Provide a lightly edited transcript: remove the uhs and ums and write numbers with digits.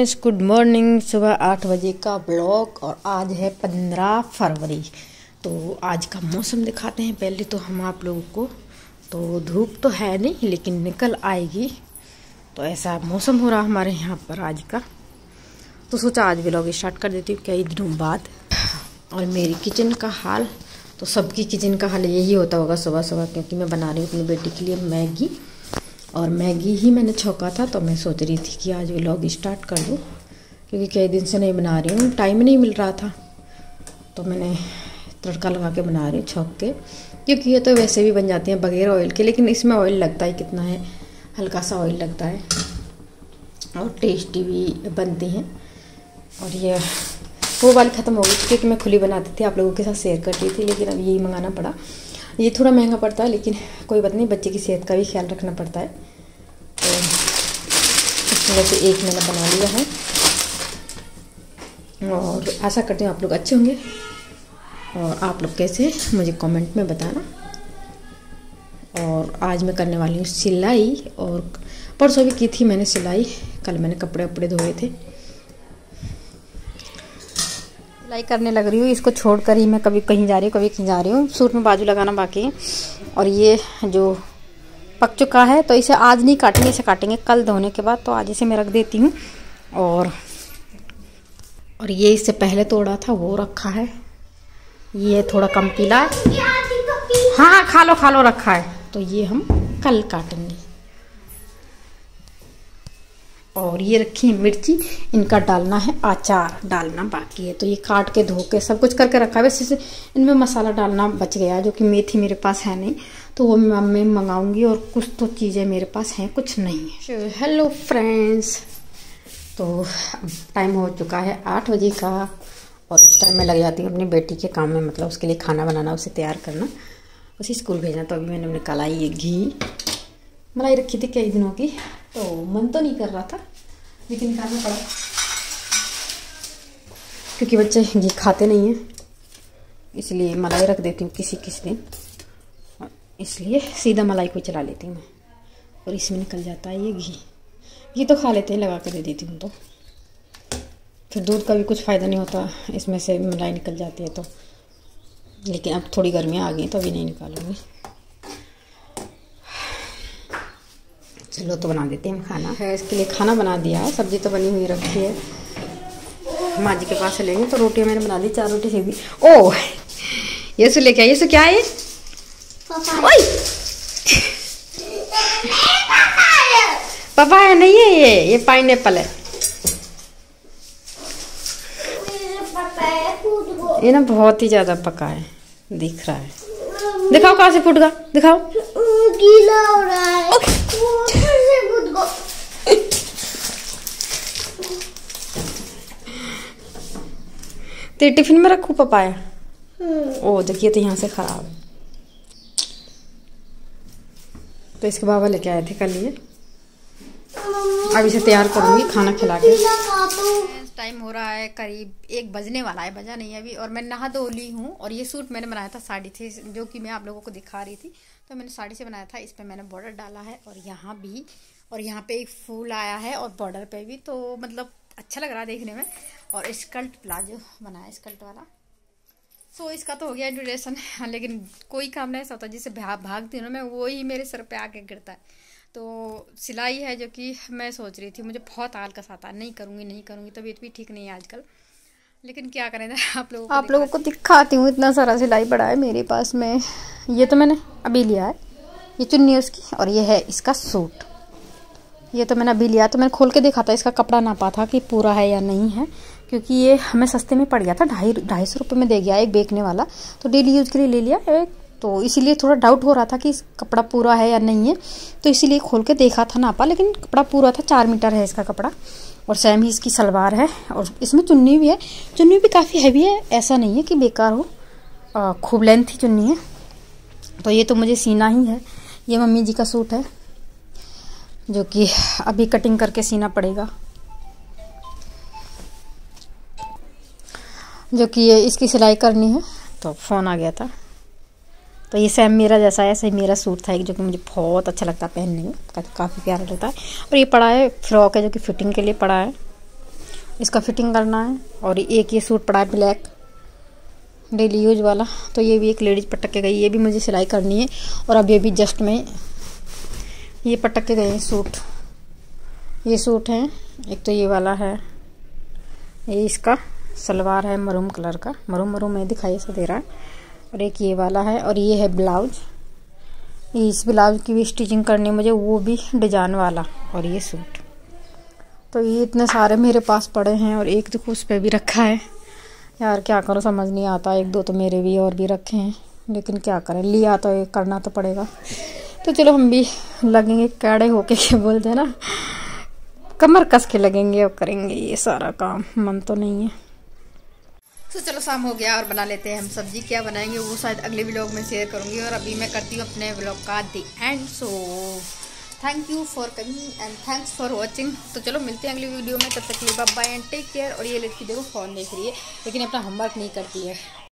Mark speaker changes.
Speaker 1: Friends, good morning. सुबह 8 बजे का ब्लॉग और आज है 15 फरवरी। तो आज का मौसम दिखाते हैं पहले तो हम आप लोगों को। तो धूप तो है नहीं लेकिन निकल आएगी, तो ऐसा मौसम हो रहा हमारे यहाँ पर आज का। तो सोचा आज ब्लॉग स्टार्ट कर देती हूँ कई दिनों बाद। और मेरी किचन का हाल तो सबकी किचन का हाल यही होता होगा सुबह सुबह, क्योंकि मैं बना रही हूँ अपनी बेटी के लिए मैगी। और मैगी ही मैंने छौंका था, तो मैं सोच रही थी कि आज व्लॉग स्टार्ट कर दूँ, क्योंकि कई दिन से नहीं बना रही हूँ, टाइम नहीं मिल रहा था। तो मैंने तड़का लगा के बना रही हूँ छौंक के, क्योंकि ये तो वैसे भी बन जाती हैं बगैर ऑयल के, लेकिन इसमें ऑयल लगता है कितना है, हल्का सा ऑयल लगता है और टेस्टी भी बनती हैं। और ये वो वाली ख़त्म हो गई थी क्योंकि मैं खुली बनाती थी, आप लोगों के साथ शेयर करती थी, लेकिन अब यही मंगाना पड़ा। ये थोड़ा महंगा पड़ता है लेकिन कोई बात नहीं, बच्चे की सेहत का भी ख्याल रखना पड़ता है। तो इसमें से एक मैंने बना लिया है और आशा करती हूँ आप लोग अच्छे होंगे। और आप लोग कैसे मुझे कमेंट में बताना। और आज मैं करने वाली हूँ सिलाई, और परसों भी की थी मैंने सिलाई, कल मैंने कपड़े वपड़े धोए थे। सिलाई करने लग रही हूँ, इसको छोड़कर ही मैं कभी कहीं जा रही हूँ कभी कहीं जा रही हूँ। सूट में बाजू लगाना बाकी है। और ये जो पक चुका है तो इसे आज नहीं काटेंगे, इसे काटेंगे कल धोने के बाद। तो आज इसे मैं रख देती हूँ। और ये इससे पहले तोड़ा था वो रखा है, ये थोड़ा कम पीला है। हाँ खा लो रखा है, तो ये हम कल काटेंगे। और ये रखी है मिर्ची, इनका डालना है, अचार डालना बाकी है। तो ये काट के धो के सब कुछ करके रखा है। वैसे इनमें मसाला डालना बच गया, जो कि मेथी मेरे पास है नहीं, तो वो मैं मंगाऊंगी। और कुछ तो चीज़ें मेरे पास हैं, कुछ नहीं है। हेलो फ्रेंड्स, तो टाइम हो चुका है 8 बजे का, और इस टाइम मैं लग जाती हूँ अपनी बेटी के काम में, मतलब उसके लिए खाना बनाना, उसे तैयार करना, उसे स्कूल भेजना। तो अभी मैंने निकाला ये घी, मलाई रखी थी कई दिनों की, तो मन तो नहीं कर रहा था लेकिन निकालना पड़ा, क्योंकि बच्चे घी खाते नहीं हैं, इसलिए मलाई रख देती हूँ किसी दिन, इसलिए सीधा मलाई को चला लेती हूँ मैं। और इसमें निकल जाता है ये घी तो खा लेते हैं, लगा कर दे देती हूँ। तो फिर दूध का भी कुछ फ़ायदा नहीं होता, इसमें से मलाई निकल जाती है तो। लेकिन अब थोड़ी गर्मियाँ आ गई तो अभी नहीं निकालूंगी। चलो तो बना देते हैं खाना है, इसके लिए खाना बना दिया है, सब्जी तो बनी हुई रखी है। माँ जी के पास से लेंगे, तो रोटियां मैंने बना दी, 4 रोटी सेक दी। ओह ये सु लेके आई, ये सु क्या है? पपाया नहीं है, ये पाइनएप्पल है। ये ना बहुत ही ज्यादा पका है, दिख रहा है। दिखाओ कहाँ से फूट गया, दिखाओ।
Speaker 2: गीला हो रहा है।
Speaker 1: तेरे टिफिन में रखूं पपाया? ओ देखिए, तो यहाँ से खराब है। तो इसके बाबा लेके आए थे कल ये, अब इसे तैयार करूंगी खाना खिला के। टाइम हो रहा है करीब 1 बजने वाला है, बजा नहीं है अभी। और मैं नहा धो ली हूँ। और ये सूट मैंने बनाया था साड़ी से, जो कि मैं आप लोगों को दिखा रही थी, तो मैंने साड़ी से बनाया था। इस पे मैंने बॉर्डर डाला है, और यहाँ भी, और यहाँ पे एक फूल आया है, और बॉर्डर पे भी, तो मतलब अच्छा लग रहा है देखने में। और स्कर्ट प्लाजो बनाया, स्कर्ट वाला। सो इसका तो हो गया ड्यूरेशन, लेकिन कोई काम नहीं ऐसा होता जिससे भागती हूँ ना मैं, वो ही मेरे सर पे आके गिरता है। तो सिलाई है, जो कि मैं सोच रही थी, मुझे बहुत आलस आता है, नहीं करूँगी, तबीयत भी ठीक नहीं है आजकल, लेकिन क्या करें। आप लोगों को दिखाती हूँ, इतना सारा सिलाई पड़ा है मेरे पास में। ये तो मैंने अभी लिया है, ये चुन्नी है उसकी, और ये है इसका सूट। ये तो मैंने अभी लिया, तो मैंने खोल के देखा था, इसका कपड़ा नापा था कि पूरा है या नहीं है, क्योंकि ये हमें सस्ते में पड़ गया था, 250 रुपये में दे गया एक बेचने वाला, तो डेली यूज के लिए ले लिया एक। तो इसीलिए थोड़ा डाउट हो रहा था कि इस कपड़ा पूरा है या नहीं है, तो इसीलिए खोल के देखा था, नापा, लेकिन कपड़ा पूरा था। 4 मीटर है इसका कपड़ा, और सेम ही इसकी सलवार है, और इसमें चुन्नी भी है। चुन्नी भी काफ़ी हैवी है, ऐसा नहीं है कि बेकार हो, खूब लेंथ ही चुन्नी है। तो ये तो मुझे सीना ही है। ये मम्मी जी का सूट है, जो कि अभी कटिंग करके सीना पड़ेगा, जो कि ये इसकी सिलाई करनी है। तो फ़ोन आ गया था, तो ये सेम मेरा जैसा है, ऐसे ही मेरा सूट था एक, जो कि मुझे बहुत अच्छा लगता है पहनने में, काफ़ी प्यारा लगता है। और ये पड़ा है फ्रॉक है, जो कि फिटिंग के लिए पड़ा है। इसका फिटिंग करना है। और एक ये सूट पड़ा है ब्लैक डेली यूज वाला, तो ये भी एक लेडीज पटक के गई, ये भी मुझे सिलाई करनी है। और अब ये भी जस्ट में ये पटक के गए हैं सूट। ये सूट है, एक तो ये वाला है, ये इसका सलवार है मरूम कलर का, मरूम में दिखाई ऐसा दे रहा है। और एक ये वाला है, और ये है ब्लाउज। इस ब्लाउज की भी स्टिचिंग करनी है मुझे, वो भी डिजाइन वाला। और ये सूट, तो ये इतने सारे मेरे पास पड़े हैं। और एक देखो उस पर भी रखा है यार, क्या करो समझ नहीं आता। एक दो तो मेरे भी और भी रखे हैं, लेकिन क्या करें, लिया तो ये करना तो पड़ेगा। तो चलो हम भी लगेंगे कड़े होके, क्या बोलते हैं ना, कमर कस के लगेंगे और करेंगे ये सारा काम। मन तो नहीं है। तो चलो शाम हो गया और बना लेते हैं हम सब्जी। क्या बनाएंगे वो शायद अगले व्लॉग में शेयर करूंगी। और अभी मैं करती हूँ अपने व्लॉग का the end. So thank you for coming and thanks for watching. तो चलो मिलते हैं अगली वीडियो में, तब तक के लिए bye bye and take care. और ये लड़की देखो फ़ोन देख रही है, लेकिन अपना होमवर्क नहीं करती है।